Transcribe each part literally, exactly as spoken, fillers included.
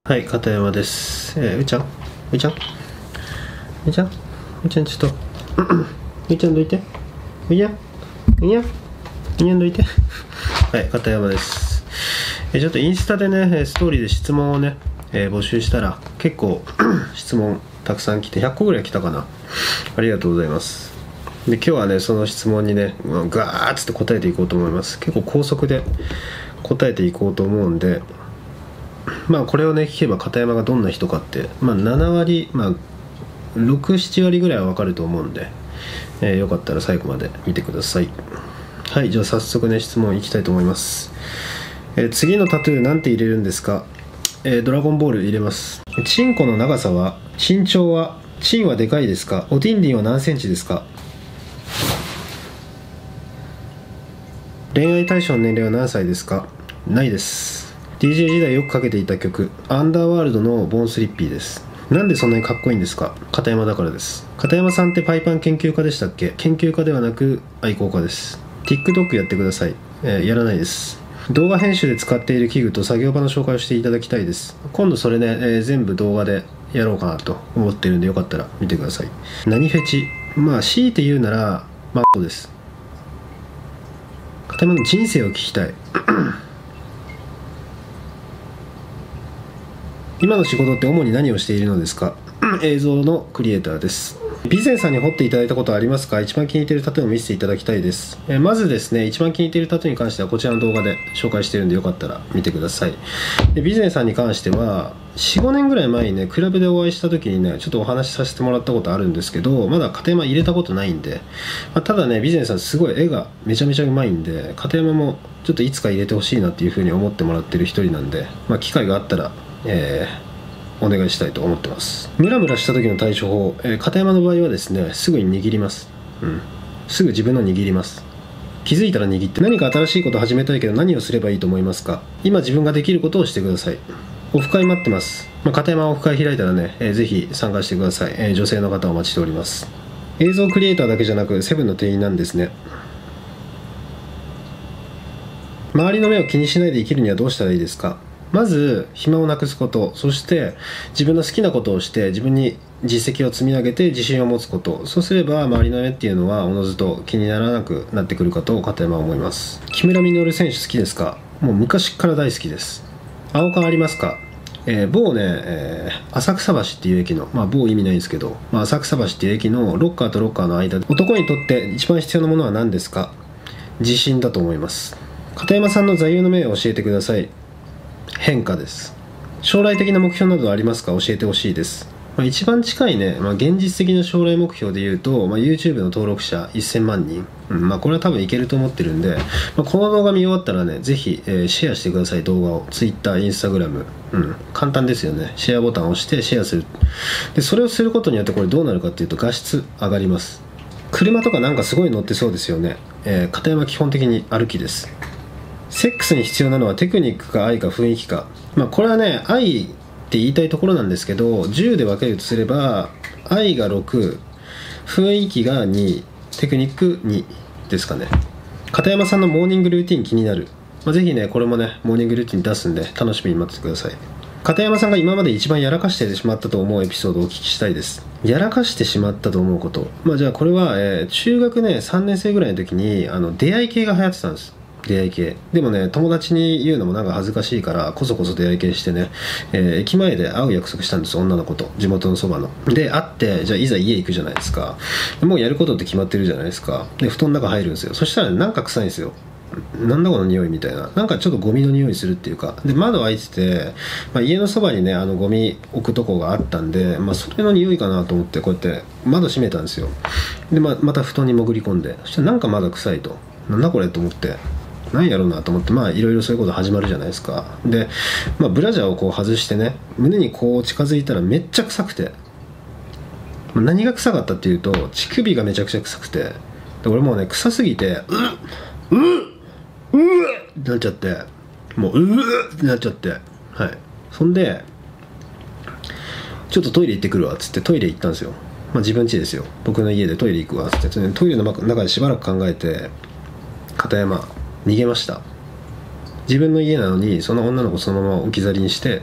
はい、片山です。えー、うーちゃん、うーちゃん、うーちゃん、うーちゃん、ちょっと、うーちゃんどいて、ういや、ういや、ういやんどいて。はい、片山です。えー、ちょっとインスタでね、ストーリーで質問をね、えー、募集したら、結構質問たくさん来て、ひゃっこぐらい来たかな。ありがとうございます。で、今日はね、その質問にね、ガーッつって答えていこうと思います。結構高速で答えていこうと思うんで、まあこれをね聞けば片山がどんな人かって、まあ、ななわり、まあ、ろく、ななわりぐらいは分かると思うんで、えー、よかったら最後まで見てください。はい、じゃあ早速ね質問いきたいと思います。えー、次のタトゥーなんて入れるんですか？えー、ドラゴンボール入れます。チンコの長さは、身長は、チンはでかいですか？おティンディンは何センチですか？恋愛対象の年齢は何歳ですか？ないです。 ディージェー 時代よくかけていた曲、アンダーワールドのボーンスリッピーです。なんでそんなにかっこいいんですか？片山だからです。片山さんってパイパン研究家でしたっけ？研究家ではなく愛好家です。 TikTok やってください。えー、やらないです。動画編集で使っている器具と作業場の紹介をしていただきたいです。今度それね、えー、全部動画でやろうかなと思ってるんで、よかったら見てください。何フェチ？まあ強いて言うならマットです。片山の人生を聞きたい。今の仕事って主に何をしているのですか？映像のクリエイターです。備前さんに彫っていただいたことはありますか？一番気に入っているタトゥーを見せていただきたいです。えまずですね、一番気に入っているタトゥーに関してはこちらの動画で紹介しているんで、よかったら見てください。で備前さんに関してはよん、ごねんぐらい前にねクラブでお会いした時にねちょっとお話しさせてもらったことあるんですけど、まだ片山入れたことないんで、まあ、ただね備前さんすごい絵がめちゃめちゃうまいんで、片山もちょっといつか入れてほしいなっていうふうに思ってもらってる一人なんで、まあ、機会があったらえー、お願いしたいと思ってます。ムラムラした時の対処法、えー、片山の場合はですね、すぐに握ります。うん、すぐ自分の握ります。気づいたら握って、何か新しいことを始めたいけど何をすればいいと思いますか？今自分ができることをしてください。オフ会待ってます。まあ、片山オフ会開いたらね、えー、ぜひ参加してください。えー、女性の方お待ちしております。映像クリエイターだけじゃなくセブンの店員なんですね。周りの目を気にしないで生きるにはどうしたらいいですか？まず暇をなくすこと、そして自分の好きなことをして自分に実績を積み上げて自信を持つこと、そうすれば周りの目っていうのはおのずと気にならなくなってくるかと片山は思います。木村稔選手好きですか？もう昔から大好きです。青缶ありますか？えー、某ね、えー、浅草橋っていう駅の、まあ某意味ないんですけど、まあ、浅草橋っていう駅のロッカーとロッカーの間で、男にとって一番必要なものは何ですか？自信だと思います。片山さんの座右の銘を教えてください。変化です。将来的な目標などありますか？教えてほしいです。まあ、一番近いね、まあ、現実的な将来目標でいうと、まあ、YouTube の登録者せんまんにん、うんまあ、これは多分いけると思ってるんで、まあ、この動画見終わったらねぜひ、えー、シェアしてください。動画を Twitter、Instagram、うん、簡単ですよね。シェアボタンを押してシェアする。でそれをすることによってこれどうなるかっていうと、画質上がります。車とかなんかすごい乗ってそうですよね。えー、片山基本的に歩きです。セックスに必要なのはテクニックか愛か雰囲気か、まあ、これはね愛って言いたいところなんですけど、じゅうで分けるとすれば愛がろく、雰囲気がに、テクニックにですかね。片山さんのモーニングルーティン気になる、まあ、ぜひねこれもねモーニングルーティン出すんで楽しみに待っててください。片山さんが今まで一番やらかしてしまったと思うエピソードをお聞きしたいです。やらかしてしまったと思うこと、まあじゃあこれは、えー、中学ねさんねん生ぐらいの時にあの出会い系が流行ってたんです。出会い系でもね友達に言うのもなんか恥ずかしいからこそこそ出会い系してね、えー、駅前で会う約束したんです。女の子と地元のそばので会って、じゃあいざ家行くじゃないですか。もうやることって決まってるじゃないですか。で布団の中入るんですよ。そしたら、ね、なんか臭いんですよ。なんだこの匂いみたいな、なんかちょっとゴミの匂いするっていうか、で窓開いてて、まあ、家のそばにねあのゴミ置くとこがあったんで、まあ、それの匂いかなと思ってこうやって窓閉めたんですよ。で、まあ、また布団に潜り込んで、そしたらなんかまだ臭いと、なんだこれと思って、何やろうなと思って、まあいろいろそういうこと始まるじゃないですか。で、まあ、ブラジャーをこう外してね胸にこう近づいたらめっちゃ臭くて、何が臭かったっていうと乳首がめちゃくちゃ臭くて、で俺もうね臭すぎてうっうっうーってなっちゃって、もううーってなっちゃって、はい。そんでちょっとトイレ行ってくるわっつってトイレ行ったんですよ。まあ自分家ですよ。僕の家でトイレ行くわっつって、トイレの中でしばらく考えて、片山逃げました。自分の家なのにその女の子そのまま置き去りにして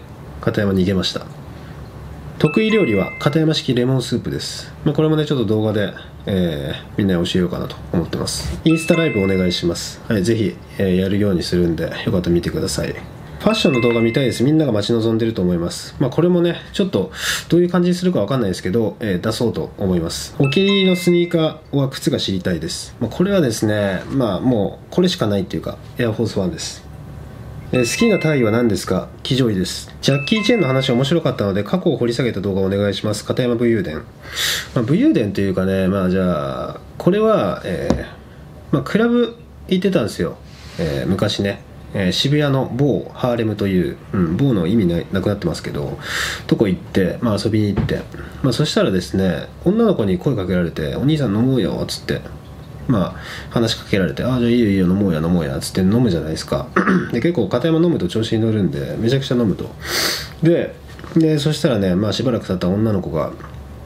片山逃げました。得意料理は片山式レモンスープです。まあ、これもねちょっと動画で、えー、みんなに教えようかなと思ってます。インスタライブお願いします。はい、ぜひ、えー、やるようにするんでよかったら見てください。ファッションの動画見たいです。みんなが待ち望んでると思います。まあ、これもねちょっとどういう感じにするかわかんないですけど、えー、出そうと思います。お気に入りのスニーカーは靴が知りたいです。まあ、これはですねまあもうこれしかないっていうかエアフォースワンです。えー、好きなタイは何ですか？騎乗位です。ジャッキー・チェンの話面白かったので過去を掘り下げた動画をお願いします。片山武勇伝、まあ、武勇伝というかね、まあじゃあこれは、えーまあ、クラブ行ってたんですよ、えー、昔ね、えー、渋谷の某ハーレムという、うん、某の意味ななくなってますけどとこ行って、まあ、遊びに行って、まあ、そしたらですね女の子に声かけられて「お兄さん飲もうよ」っつってまあ話しかけられて「ああじゃあいいよいいよ飲もうや飲もうや」っつって飲むじゃないですかで結構片山飲むと調子に乗るんでめちゃくちゃ飲むとででそしたらね、まあ、しばらく経った女の子が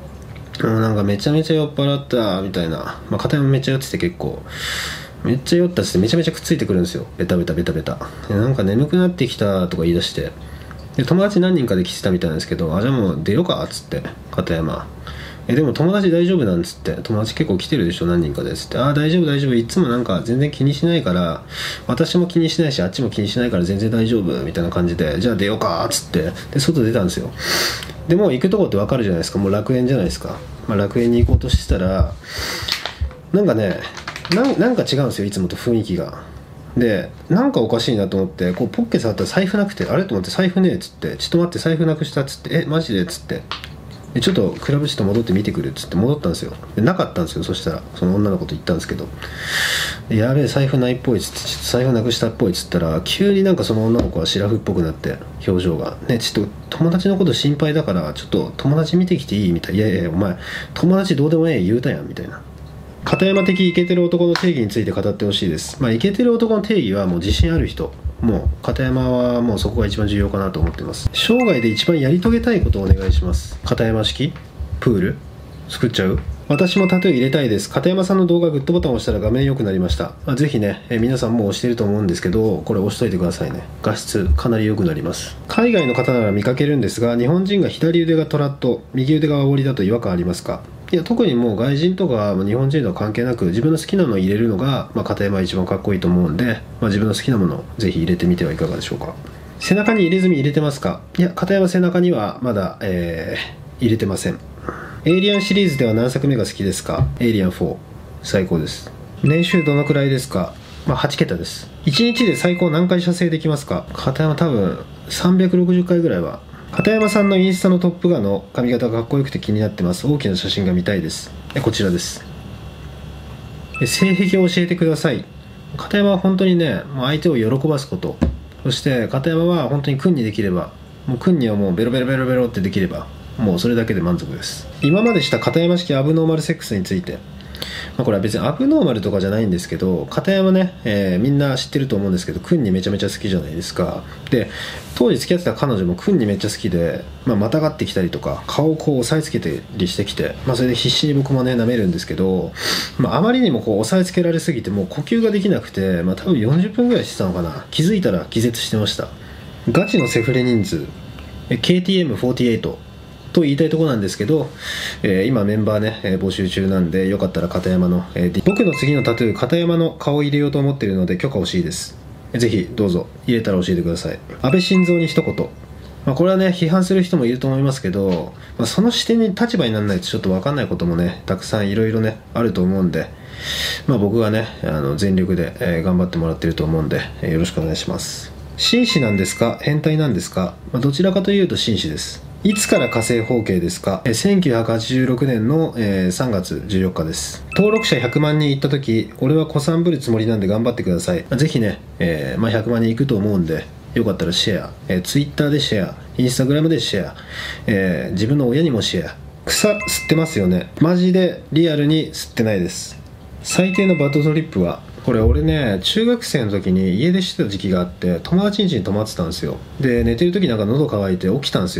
「うん、なんかめちゃめちゃ酔っ払った」みたいな、まあ、片山めっちゃ酔ってて結構めっちゃ酔ったっつってめちゃめちゃくっついてくるんですよ。ベタベタベタベタでなんか眠くなってきたとか言い出してで友達何人かで来てたみたいなんですけど「あじゃあもう出ようか」っつって片山えでも友達大丈夫なんつって友達結構来てるでしょ何人かでつってああ大丈夫大丈夫いつもなんか全然気にしないから私も気にしないしあっちも気にしないから全然大丈夫みたいな感じでじゃあ出ようかっつってで外出たんですよ。でもう行くとこって分かるじゃないですか。もう楽園じゃないですか、まあ、楽園に行こうとしてたらなんかねな ん, なんか違うんですよいつもと雰囲気が。でなんかおかしいなと思ってこうポッケ触ったら財布なくてあれと思って財布ねえっつってちょっと待って財布なくしたっつってえマジでっつってでちょっとクラブちょっと戻って見てくるっつって戻ったんですよ。でなかったんですよ。そしたらその女の子と言ったんですけどやべえ財布ないっぽいっつってちょっと財布なくしたっぽいっつったら急になんかその女の子はシラフっぽくなって表情がねちょっと友達のこと心配だからちょっと友達見てきていいみたいないやいやお前友達どうでもええ言うたやんみたいな片山的イケてる男の定義について語ってほしいです。まあイケてる男の定義はもう自信ある人もう片山はもうそこが一番重要かなと思っています。生涯で一番やり遂げたいことをお願いします。片山式プール作っちゃう。私もタトゥー入れたいです。片山さんの動画グッドボタンを押したら画面良くなりました。あぜひね、え皆さんもう押してると思うんですけどこれ押しといてくださいね。画質かなり良くなります。海外の方なら見かけるんですが日本人が左腕がトラッド右腕が煽りだと違和感ありますか？いや特にもう外人とか日本人とは関係なく自分の好きなのを入れるのが、まあ、片山は一番かっこいいと思うんで、まあ、自分の好きなものをぜひ入れてみてはいかがでしょうか。背中に入れ墨入れてますか？いや片山背中にはまだ、えー、入れてません。エイリアンシリーズでは何作目が好きですか？エイリアンフォー最高です。年収どのくらいですか？まあはち桁です。いちにちで最高何回射精できますか？片山多分さんびゃくろくじゅっかいぐらいは。片山さんのインスタのトップガンの髪型がかっこよくて気になってます。大きな写真が見たいです。こちらです。性癖を教えてください。片山は本当にねもう相手を喜ばすこと、そして片山は本当に君にできればもう君にはもうベロベロベロベロってできればもうそれだけで満足です。今までした片山式アブノーマルセックスについて、まあ、これは別にアブノーマルとかじゃないんですけど片山ね、えー、みんな知ってると思うんですけど君にめちゃめちゃ好きじゃないですか。で当時付き合ってた彼女も君にめっちゃ好きで、まあ、またがってきたりとか顔をこう押さえつけたりしてきて、まあ、それで必死に僕もね舐めるんですけど、まあ、あまりにもこう押さえつけられすぎてもう呼吸ができなくて、まあ、多分よんじゅっぷんぐらいしてたのかな。気づいたら気絶してました。ガチのセフレ人数 ケーティーエムフォーティーエイトと言いたいところなんですけど、えー、今メンバーね、えー、募集中なんでよかったら片山の、えー、僕の次のタトゥー片山の顔を入れようと思っているので許可欲しいです。ぜひどうぞ入れたら教えてください。安倍晋三に一言、まあ、これはね批判する人もいると思いますけど、まあ、その視点に立場にならないとちょっと分かんないこともねたくさんいろいろねあると思うんで、まあ、僕がねあの全力で、えー、頑張ってもらってると思うんで、えー、よろしくお願いします。紳士なんですか変態なんですか？まあ、どちらかというと紳士です。いつから火星包茎ですか？せんきゅうひゃくはちじゅうろくねんのさんがつじゅうよっかです。登録者ひゃくまんにんいった時俺は子さんぶるつもりなんで頑張ってください。ぜひね、えーまあ、ひゃくまんにんいくと思うんでよかったらシェア、えー、Twitter でシェア、インスタグラムでシェア、えー、自分の親にもシェア。草吸ってますよね？マジでリアルに吸ってないです。最低のバッドトリップはこれ俺ね中学生の時に家出してた時期があって友達ん家に泊まってたんですよ。で寝てる時なんか喉乾いて起きたんですよ。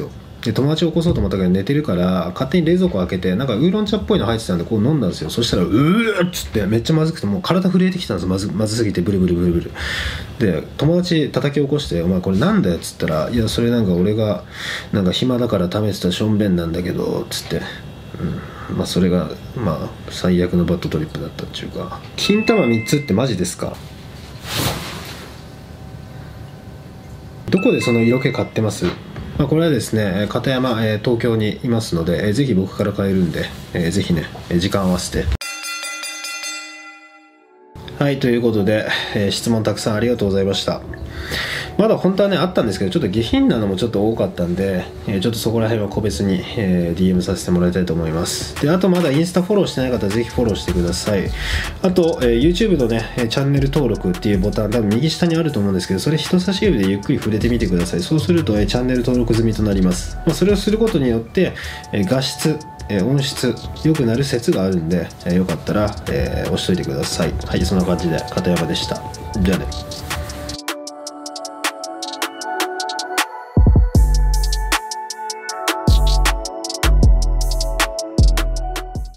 で友達を起こそうと思ったけど寝てるから勝手に冷蔵庫開けてなんかウーロン茶っぽいの入ってたんでこう飲んだんですよ。そしたらうーっつってめっちゃまずくてもう体震えてきたんです。まずまずすぎてブルブルブルブルで友達叩き起こして「お前これなんだよ」っつったら「いやそれなんか俺がなんか暇だから試したしょんべんなんだけど」っつって、うん、まあそれがまあ最悪のバッドトリップだったっていうか。金玉みっつってマジですか？どこでその色気買ってます？まあ、これはですね片山、えー、東京にいますので、えー、ぜひ僕から買えるんで、えー、ぜひね時間合わせて。はいということで、えー、質問たくさんありがとうございました。まだ本当はねあったんですけどちょっと下品なのもちょっと多かったんで、えー、ちょっとそこら辺は個別に、えー、ディーエム させてもらいたいと思います。であとまだインスタフォローしてない方はぜひフォローしてください。あと、えー、YouTube のねチャンネル登録っていうボタン多分右下にあると思うんですけどそれ人差し指でゆっくり触れてみてください。そうすると、えー、チャンネル登録済みとなります。まあ、それをすることによって、えー、画質えー、音質良くなる説があるんで、えー、よかったら、えー、押しといてください。はいそんな感じで片山でした。じゃあね。